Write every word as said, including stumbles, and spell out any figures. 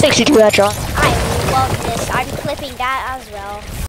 sixty-two headshots. I love this. I'm clipping that as well.